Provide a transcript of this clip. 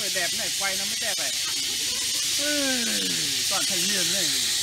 phải đẹp này, quay nó mới đẹp này. Toàn thành niên này.